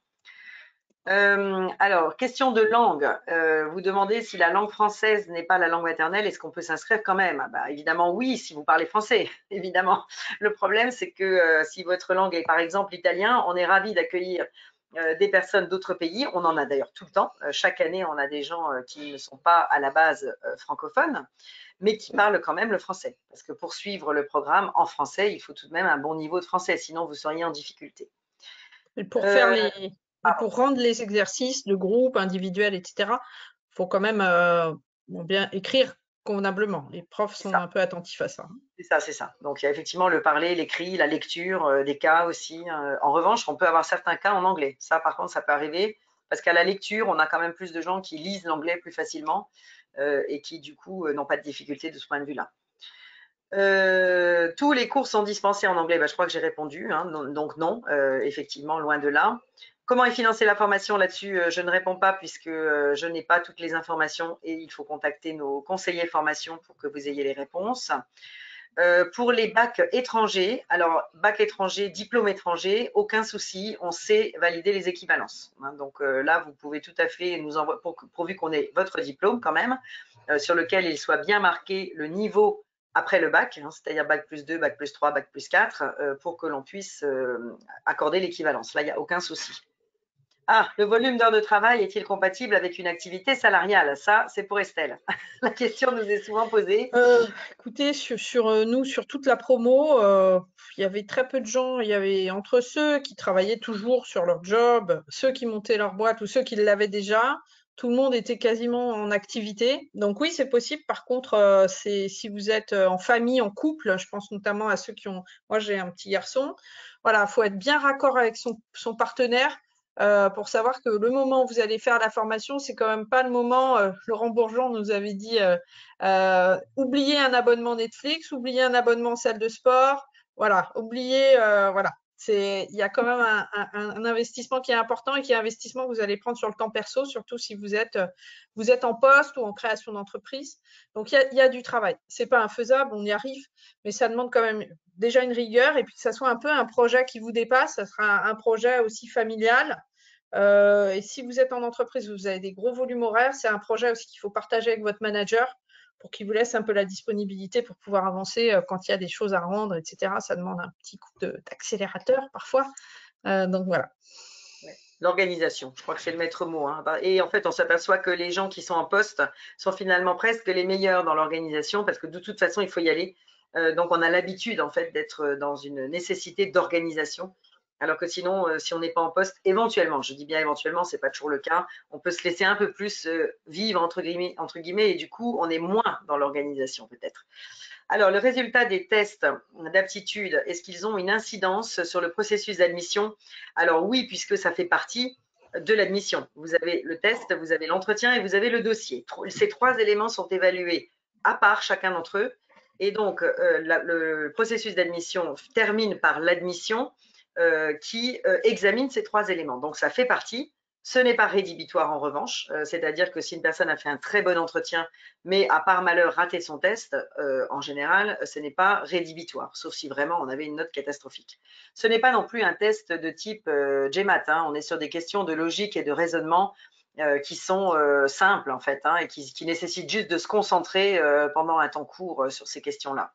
Euh, alors, question de langue. Euh, vous demandez si la langue française n'est pas la langue maternelle, est-ce qu'on peut s'inscrire quand même? Bah, évidemment, oui, si vous parlez français, évidemment. Le problème, c'est que euh, si votre langue est par exemple l'italien, on est ravi d'accueillir euh, des personnes d'autres pays. On en a d'ailleurs tout le temps. Euh, chaque année, on a des gens euh, qui ne sont pas à la base euh, francophones, mais qui parlent quand même le français. Parce que pour suivre le programme en français, il faut tout de même un bon niveau de français, sinon vous seriez en difficulté. Et pour faire Euh, les, et pour rendre les exercices de groupe, individuels, et cetera, faut quand même euh, bon, bien écrire convenablement. Les profs c'est sont ça. un peu attentifs à ça. C'est ça, c'est ça. Donc, il y a effectivement le parler, l'écrit, la lecture, euh, des cas aussi. Euh, en revanche, on peut avoir certains cas en anglais. Ça, par contre, ça peut arriver parce qu'à la lecture, on a quand même plus de gens qui lisent l'anglais plus facilement euh, et qui, du coup, euh, n'ont pas de difficulté de ce point de vue-là. Euh, tous les cours sont dispensés en anglais. Ben, je crois que j'ai répondu. Hein, non, donc, non, euh, effectivement, loin de là. Comment est financée la formation? Là-dessus, je ne réponds pas puisque je n'ai pas toutes les informations et il faut contacter nos conseillers formation pour que vous ayez les réponses. Euh, pour les bacs étrangers, alors bac étranger, diplôme étranger, aucun souci, on sait valider les équivalences. Hein, donc euh, là, vous pouvez tout à fait nous envoyer, pour, pourvu qu'on ait votre diplôme quand même, euh, sur lequel il soit bien marqué le niveau après le bac, hein, c'est-à-dire bac plus deux, bac plus trois, bac plus quatre, euh, pour que l'on puisse euh, accorder l'équivalence. Là, il n'y a aucun souci. Ah, le volume d'heures de travail est-il compatible avec une activité salariale? Ça, c'est pour Estelle. La question nous est souvent posée. Euh, écoutez, sur, sur, euh, nous, sur toute la promo, euh, il y avait très peu de gens. Il y avait entre ceux qui travaillaient toujours sur leur job, ceux qui montaient leur boîte ou ceux qui l'avaient déjà. Tout le monde était quasiment en activité. Donc oui, c'est possible. Par contre, euh, c'est si vous êtes euh, en famille, en couple, je pense notamment à ceux qui ont. Moi, j'ai un petit garçon. Voilà, faut être bien raccord avec son, son partenaire. Euh, pour savoir que le moment où vous allez faire la formation, c'est quand même pas le moment. Euh, Laurent Bourgeon nous avait dit euh, euh, oubliez un abonnement Netflix, oubliez un abonnement salle de sport, voilà, oubliez, euh, voilà. C'est, il y a quand même un, un, un, investissement qui est important et qui est un investissement que vous allez prendre sur le temps perso, surtout si vous êtes, vous êtes en poste ou en création d'entreprise. Donc il y a, il y a du travail. C'est pas infaisable, on y arrive, mais ça demande quand même déjà une rigueur et puis que ça soit un peu un projet qui vous dépasse. Ça sera un, un projet aussi familial. Euh, et si vous êtes en entreprise, vous avez des gros volumes horaires, c'est un projet aussi qu'il faut partager avec votre manager pour qu'il vous laisse un peu la disponibilité pour pouvoir avancer euh, quand il y a des choses à rendre, et cetera. Ça demande un petit coup d'accélérateur parfois. Euh, donc voilà. L'organisation, je crois que c'est le maître mot. Hein. Et en fait, on s'aperçoit que les gens qui sont en poste sont finalement presque les meilleurs dans l'organisation parce que de toute façon, il faut y aller. Euh, donc, on a l'habitude en fait d'être dans une nécessité d'organisation. Alors que sinon, euh, si on n'est pas en poste, éventuellement, je dis bien éventuellement, c'est pas toujours le cas, on peut se laisser un peu plus euh, vivre entre guillemets, entre guillemets, et du coup, on est moins dans l'organisation peut-être. Alors, le résultat des tests d'aptitude, est-ce qu'ils ont une incidence sur le processus d'admission? Alors oui, puisque ça fait partie de l'admission. Vous avez le test, vous avez l'entretien et vous avez le dossier. Ces trois éléments sont évalués à part chacun d'entre eux. Et donc, euh, la, le processus d'admission termine par l'admission euh, qui euh, examine ces trois éléments. Donc, ça fait partie. Ce n'est pas rédhibitoire en revanche, euh, c'est-à-dire que si une personne a fait un très bon entretien, mais à part malheur raté son test, euh, en général, ce n'est pas rédhibitoire, sauf si vraiment on avait une note catastrophique. Ce n'est pas non plus un test de type euh, GMAT, hein, on est sur des questions de logique et de raisonnement euh, qui sont euh, simples en fait, hein, et qui, qui nécessitent juste de se concentrer euh, pendant un temps court euh, sur ces questions-là.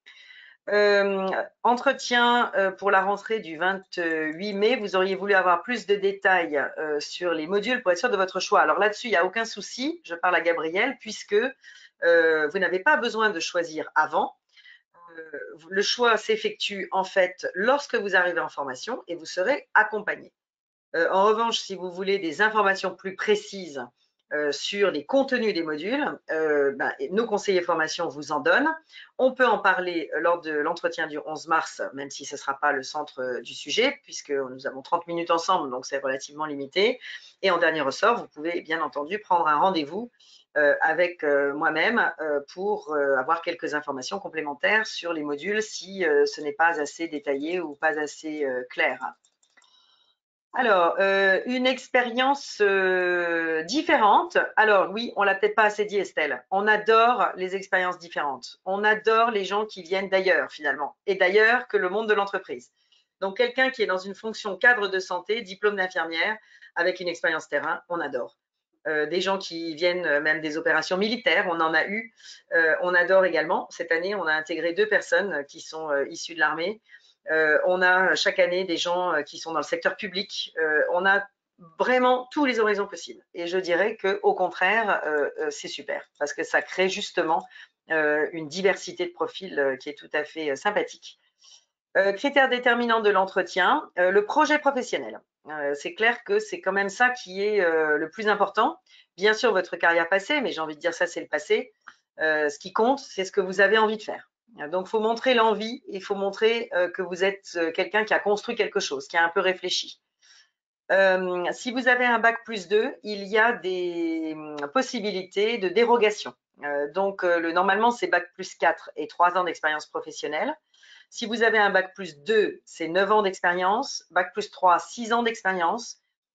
Euh, entretien euh, pour la rentrée du vingt-huit mai, vous auriez voulu avoir plus de détails euh, sur les modules pour être sûr de votre choix. Alors là-dessus, il n'y a aucun souci, je parle à Gabrielle, puisque euh, vous n'avez pas besoin de choisir avant. Euh, le choix s'effectue en fait lorsque vous arrivez en formation et vous serez accompagné. Euh, en revanche, si vous voulez des informations plus précises euh, sur les contenus des modules, euh, ben, nos conseillers formation vous en donnent. On peut en parler lors de l'entretien du onze mars, même si ce ne sera pas le centre du sujet, puisque nous avons trente minutes ensemble, donc c'est relativement limité. Et en dernier ressort, vous pouvez bien entendu prendre un rendez-vous euh, avec euh, moi-même euh, pour euh, avoir quelques informations complémentaires sur les modules si euh, ce n'est pas assez détaillé ou pas assez euh, clair. Alors, euh, une expérience euh, différente. Alors oui, on l'a peut-être pas assez dit, Estelle. On adore les expériences différentes. On adore les gens qui viennent d'ailleurs, finalement, et d'ailleurs que le monde de l'entreprise. Donc, quelqu'un qui est dans une fonction cadre de santé, diplôme d'infirmière, avec une expérience terrain, on adore. Euh, des gens qui viennent euh, même des opérations militaires, on en a eu. Euh, on adore également. Cette année, on a intégré deux personnes qui sont euh, issues de l'armée. Euh, on a chaque année des gens qui sont dans le secteur public. Euh, on a vraiment tous les horizons possibles. Et je dirais qu'au contraire, euh, c'est super parce que ça crée justement euh, une diversité de profils qui est tout à fait sympathique. Euh, critères déterminants de l'entretien, euh, le projet professionnel. Euh, c'est clair que c'est quand même ça qui est euh, le plus important. Bien sûr, votre carrière passée, mais j'ai envie de dire ça, c'est le passé. Euh, ce qui compte, c'est ce que vous avez envie de faire. Donc, il faut montrer l'envie, il faut montrer euh, que vous êtes euh, quelqu'un qui a construit quelque chose, qui a un peu réfléchi. Euh, si vous avez un bac plus deux, il y a des euh, possibilités de dérogation. Euh, donc, euh, le, normalement, c'est bac plus quatre et trois ans d'expérience professionnelle. Si vous avez un bac plus deux, c'est neuf ans d'expérience. Bac plus trois, six ans d'expérience.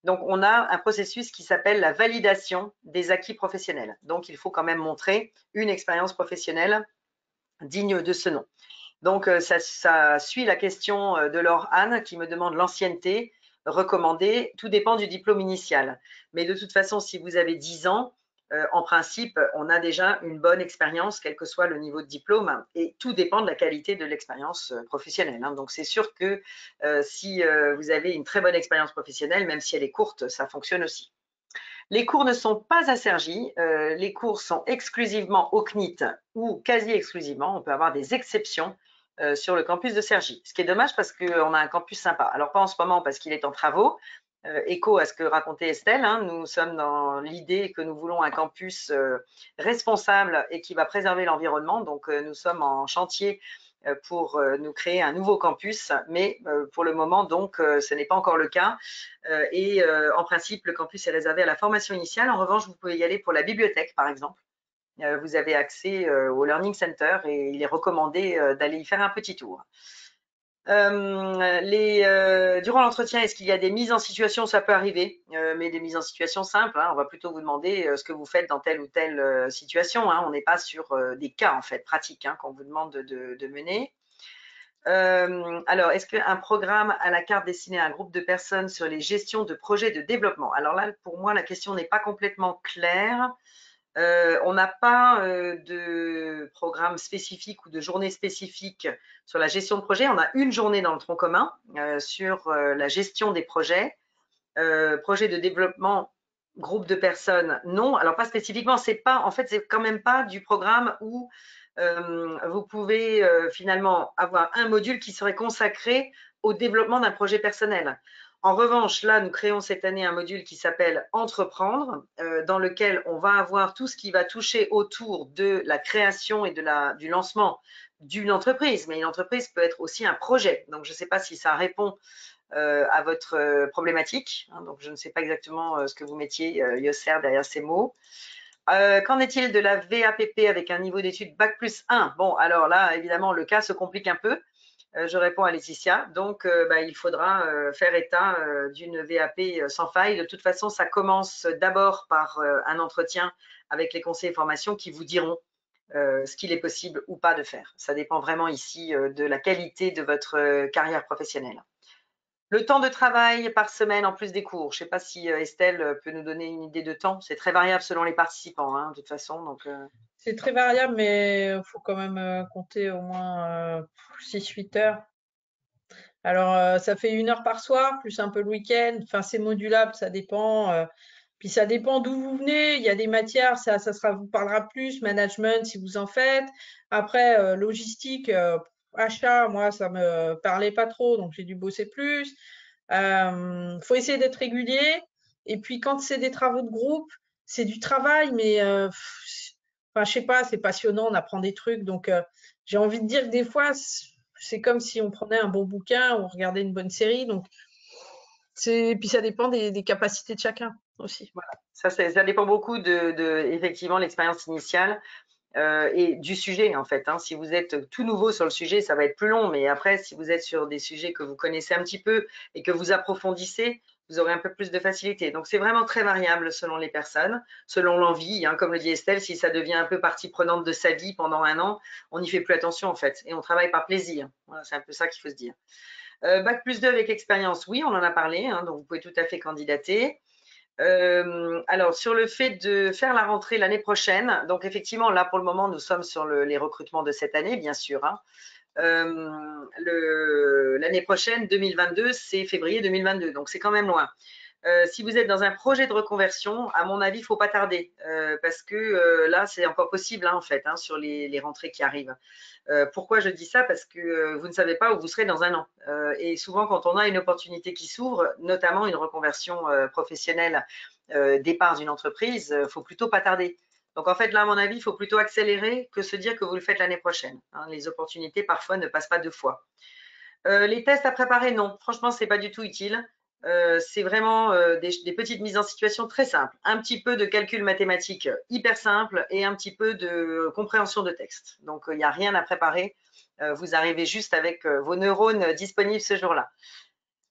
Donc, on a un processus qui s'appelle la validation des acquis professionnels. Donc, il faut quand même montrer une expérience professionnelle digne de ce nom. Donc, ça, ça suit la question de Laure Anne qui me demande l'ancienneté recommandée. Tout dépend du diplôme initial. Mais de toute façon, si vous avez dix ans, euh, en principe, on a déjà une bonne expérience, quel que soit le niveau de diplôme. Et tout dépend de la qualité de l'expérience professionnelle. Hein. Donc, c'est sûr que euh, si euh, vous avez une très bonne expérience professionnelle, même si elle est courte, ça fonctionne aussi. Les cours ne sont pas à Cergy, euh, les cours sont exclusivement au C N I T ou quasi exclusivement, on peut avoir des exceptions euh, sur le campus de Cergy, ce qui est dommage parce qu'on a un campus sympa. Alors pas en ce moment parce qu'il est en travaux, euh, écho à ce que racontait Estelle, hein, nous sommes dans l'idée que nous voulons un campus euh, responsable et qui va préserver l'environnement, donc euh, nous sommes en chantier pour nous créer un nouveau campus, mais pour le moment, donc, ce n'est pas encore le cas. Et en principe, le campus est réservé à la formation initiale. En revanche, vous pouvez y aller pour la bibliothèque, par exemple. Vous avez accès au Learning Center et il est recommandé d'aller y faire un petit tour. Euh, les, euh, durant l'entretien, est-ce qu'il y a des mises en situation? Ça peut arriver, euh, mais des mises en situation simples. Hein, on va plutôt vous demander euh, ce que vous faites dans telle ou telle euh, situation. Hein, on n'est pas sur euh, des cas en fait pratiques hein, qu'on vous demande de, de, de mener. Euh, alors, est-ce qu'un programme à la carte destiné à un groupe de personnes sur les gestions de projets de développement? Alors là, pour moi, la question n'est pas complètement claire. Euh, on n'a pas euh, de programme spécifique ou de journée spécifique sur la gestion de projet. On a une journée dans le tronc commun euh, sur euh, la gestion des projets. Euh, projet de développement, groupe de personnes, non. Alors pas spécifiquement, c'est pas, en fait, c'est quand même pas du programme où euh, vous pouvez euh, finalement avoir un module qui serait consacré au développement d'un projet personnel. En revanche, là, nous créons cette année un module qui s'appelle Entreprendre, euh, dans lequel on va avoir tout ce qui va toucher autour de la création et de la, du lancement d'une entreprise. Mais une entreprise peut être aussi un projet. Donc, je ne sais pas si ça répond euh, à votre euh, problématique. Hein, donc, je ne sais pas exactement euh, ce que vous mettiez, euh, Yosser, derrière ces mots. Euh, Qu'en est-il de la V A P P avec un niveau d'études Bac plus un? Bon, alors là, évidemment, le cas se complique un peu. Euh, je réponds à Laetitia. Donc, euh, bah, il faudra euh, faire état euh, d'une V A P sans faille. De toute façon, ça commence d'abord par euh, un entretien avec les conseillers formation qui vous diront euh, ce qu'il est possible ou pas de faire. Ça dépend vraiment ici euh, de la qualité de votre euh, carrière professionnelle. Le temps de travail par semaine en plus des cours. Je ne sais pas si euh, Estelle peut nous donner une idée de temps. C'est très variable selon les participants, hein, de toute façon. Donc, euh... C'est très variable, mais il faut quand même euh, compter au moins euh, six huit heures. Alors, euh, ça fait une heure par soir, plus un peu le week-end. Enfin, c'est modulable, ça dépend. euh, Puis ça dépend d'où vous venez. Il y a des matières, ça, ça sera, vous parlera plus. Management, si vous en faites. Après, euh, logistique, euh, achat, moi, ça me parlait pas trop, donc j'ai dû bosser plus. Euh, faut essayer d'être régulier. Et puis, quand c'est des travaux de groupe, c'est du travail, mais euh, pff, enfin, je sais pas, c'est passionnant, on apprend des trucs. Donc, euh, j'ai envie de dire que des fois, c'est comme si on prenait un bon bouquin ou on regardait une bonne série. Donc, c'est, puis ça dépend des, des capacités de chacun aussi. voilà. Ça, ça dépend beaucoup de, de effectivement, l'expérience initiale. Euh, et du sujet en fait. Hein. Si vous êtes tout nouveau sur le sujet, ça va être plus long, mais après, si vous êtes sur des sujets que vous connaissez un petit peu et que vous approfondissez, vous aurez un peu plus de facilité. Donc, c'est vraiment très variable selon les personnes, selon l'envie. Hein. Comme le dit Estelle, si ça devient un peu partie prenante de sa vie pendant un an, on n'y fait plus attention en fait et on travaille par plaisir. Voilà, c'est un peu ça qu'il faut se dire. Euh, Bac plus deux avec expérience, oui, on en a parlé, hein, donc vous pouvez tout à fait candidater. Euh, alors, sur le fait de faire la rentrée l'année prochaine, donc effectivement, là pour le moment, nous sommes sur le, les recrutements de cette année, bien sûr. Hein. Euh, l'année prochaine, deux mille vingt-deux, c'est février deux mille vingt-deux, donc c'est quand même loin. Euh, si vous êtes dans un projet de reconversion, à mon avis, il ne faut pas tarder euh, parce que euh, là, c'est encore possible hein, en fait hein, sur les, les rentrées qui arrivent. Euh, pourquoi je dis ça? Parce que euh, vous ne savez pas où vous serez dans un an. Euh, et souvent, quand on a une opportunité qui s'ouvre, notamment une reconversion euh, professionnelle, euh, départ d'une entreprise, il euh, faut plutôt pas tarder. Donc en fait, là, à mon avis, il faut plutôt accélérer que se dire que vous le faites l'année prochaine. Hein. Les opportunités, parfois, ne passent pas deux fois. Euh, les tests à préparer, non. Franchement, c'est pas du tout utile. Euh, c'est vraiment euh, des, des petites mises en situation très simples. Un petit peu de calcul mathématique hyper simple et un petit peu de compréhension de texte. Donc, il n'y a rien à préparer. Euh, vous arrivez juste avec euh, vos neurones disponibles ce jour-là.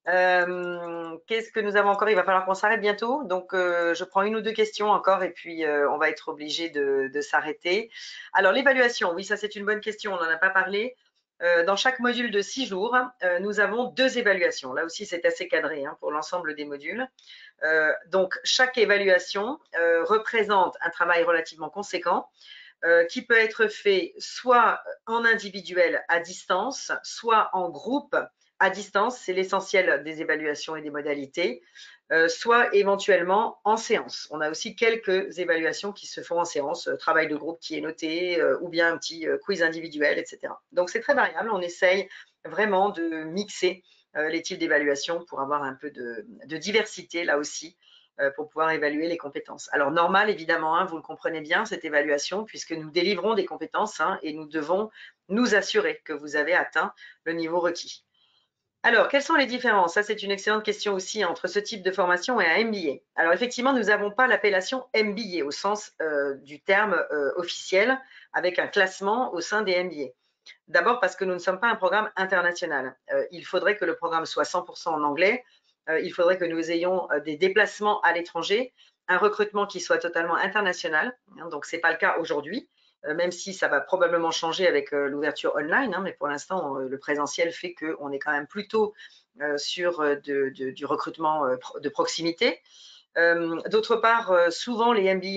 Euh, Qu'est-ce que nous avons encore? Il va falloir qu'on s'arrête bientôt. Donc, euh, je prends une ou deux questions encore et puis euh, on va être obligé de, de s'arrêter. Alors, l'évaluation, oui, ça c'est une bonne question. On n'en a pas parlé. Euh, dans chaque module de six jours, euh, nous avons deux évaluations. Là aussi, c'est assez cadré hein, pour l'ensemble des modules. Euh, donc, chaque évaluation euh, représente un travail relativement conséquent euh, qui peut être fait soit en individuel à distance, soit en groupe à distance, c'est l'essentiel des évaluations et des modalités, euh, soit éventuellement en séance. On a aussi quelques évaluations qui se font en séance, euh, travail de groupe qui est noté, euh, ou bien un petit euh, quiz individuel, et cetera. Donc c'est très variable, on essaye vraiment de mixer euh, les types d'évaluation pour avoir un peu de, de diversité là aussi, euh, pour pouvoir évaluer les compétences. Alors normal, évidemment, hein, vous le comprenez bien, cette évaluation, puisque nous délivrons des compétences hein, et nous devons nous assurer que vous avez atteint le niveau requis. Alors, quelles sont les différences? Ça, c'est une excellente question aussi entre ce type de formation et un M B A. Alors, effectivement, nous n'avons pas l'appellation M B A au sens euh, du terme euh, officiel, avec un classement au sein des M B A. D'abord parce que nous ne sommes pas un programme international. Euh, il faudrait que le programme soit cent pour cent en anglais. Euh, il faudrait que nous ayons euh, des déplacements à l'étranger, un recrutement qui soit totalement international. Hein, donc, ce n'est pas le cas aujourd'hui. Euh, même si ça va probablement changer avec euh, l'ouverture online, hein, mais pour l'instant, euh, le présentiel fait qu'on est quand même plutôt euh, sur euh, de, de, du recrutement euh, de proximité. Euh, D'autre part, euh, souvent les M B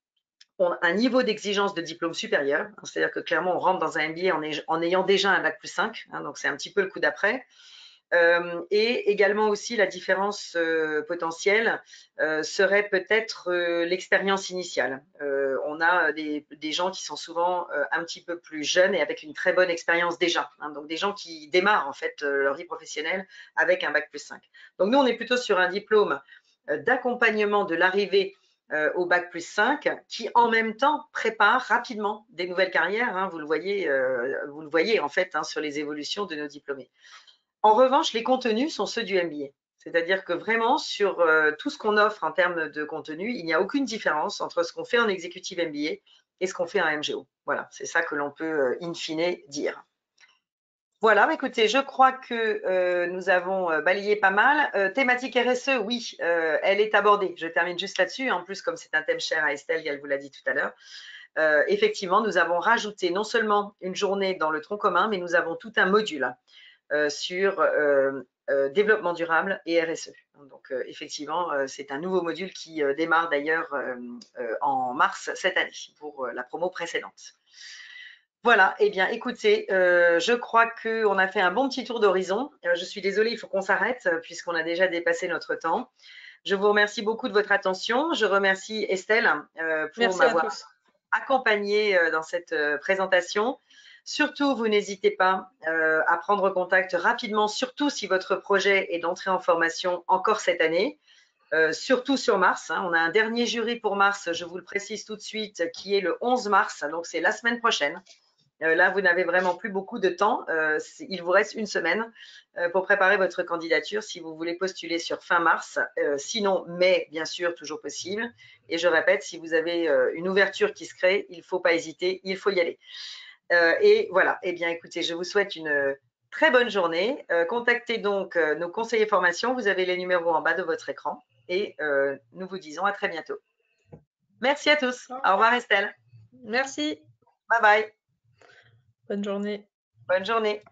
A ont un niveau d'exigence de diplôme supérieur, hein, c'est-à-dire que clairement, on rentre dans un M B A en, en ayant déjà un bac plus cinq, hein, donc c'est un petit peu le coup d'après. Euh, et également aussi la différence euh, potentielle euh, serait peut-être euh, l'expérience initiale. Euh, on a des, des, gens qui sont souvent euh, un petit peu plus jeunes et avec une très bonne expérience déjà. Hein, donc des gens qui démarrent en fait euh, leur vie professionnelle avec un bac plus cinq. Donc nous, on est plutôt sur un diplôme euh, d'accompagnement de l'arrivée euh, au bac plus cinq qui en même temps prépare rapidement des nouvelles carrières. Hein, vous le voyez, euh, vous le voyez en fait hein, sur les évolutions de nos diplômés. En revanche, les contenus sont ceux du M B A. C'est-à-dire que vraiment, sur euh, tout ce qu'on offre en termes de contenu, il n'y a aucune différence entre ce qu'on fait en exécutive M B A et ce qu'on fait en M G O. Voilà, c'est ça que l'on peut, euh, in fine, dire. Voilà, écoutez, je crois que euh, nous avons euh, balayé pas mal. Euh, thématique R S E, oui, euh, elle est abordée. Je termine juste là-dessus. En plus, comme c'est un thème cher à Estelle, elle vous l'a dit tout à l'heure. Euh, effectivement, nous avons rajouté non seulement une journée dans le tronc commun, mais nous avons tout un module euh, sur euh, euh, développement durable et R S E. Donc, euh, effectivement, euh, c'est un nouveau module qui euh, démarre d'ailleurs euh, euh, en mars cette année pour euh, la promo précédente. Voilà, eh bien, écoutez, euh, je crois qu'on a fait un bon petit tour d'horizon. Euh, je suis désolée, il faut qu'on s'arrête euh, puisqu'on a déjà dépassé notre temps. Je vous remercie beaucoup de votre attention. Je remercie Estelle euh, pour Merci à m'avoir tous. accompagnée euh, dans cette euh, présentation. Surtout, vous n'hésitez pas euh, à prendre contact rapidement, surtout si votre projet est d'entrer en formation encore cette année. Euh, surtout sur mars. Hein. On a un dernier jury pour mars, je vous le précise tout de suite, qui est le onze mars, donc c'est la semaine prochaine. Euh, là, vous n'avez vraiment plus beaucoup de temps. Euh, il vous reste une semaine euh, pour préparer votre candidature si vous voulez postuler sur fin mars. Euh, sinon, mai, bien sûr, toujours possible. Et je répète, si vous avez euh, une ouverture qui se crée, il ne faut pas hésiter, il faut y aller. Euh, et voilà, eh bien, écoutez, je vous souhaite une très bonne journée. Euh, contactez donc euh, nos conseillers formation. Vous avez les numéros en bas de votre écran. Et euh, nous vous disons à très bientôt. Merci à tous. Au revoir, Estelle. Merci. Bye bye. Bonne journée. Bonne journée.